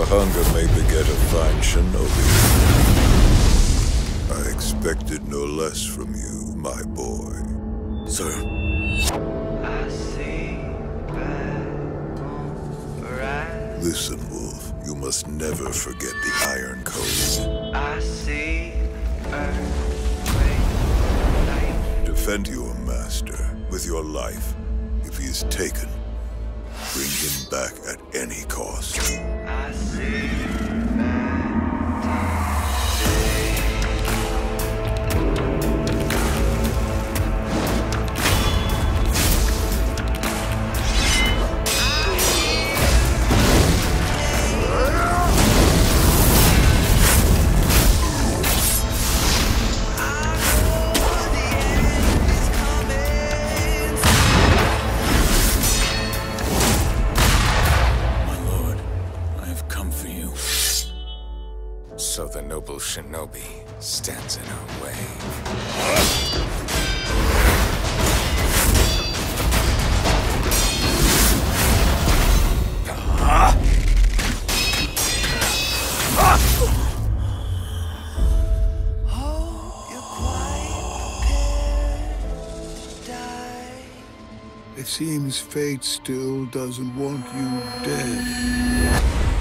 Your hunger may beget a fine shinobi. I expected no less from you, my boy. Sir. I see red red. Listen, Wolf, you must never forget the Iron Code. I see earthquake light. Defend your master with your life. If he is taken, bring him back at any cost. I see So the noble shinobi stands in our way. hope you're quite prepared to die. It seems fate still doesn't want you dead.